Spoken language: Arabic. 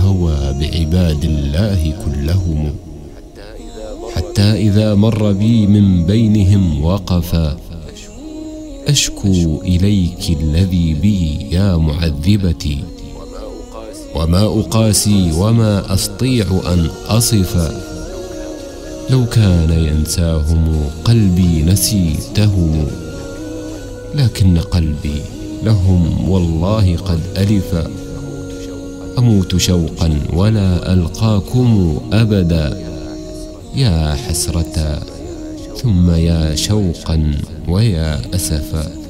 هوى بعباد الله كلهم. حتى إذا مر بي من بينهم وقفا، أشكو إليك الذي بي يا معذبتي، وما أقاسي وما أستطيع أن أصفا. لو كان ينساهم قلبي نسيتهم، لكن قلبي لهم والله قد ألفا. أموت شوقا ولا ألقاكم أبدا، يا حسرة ثم يا شوقا ويا أسفا.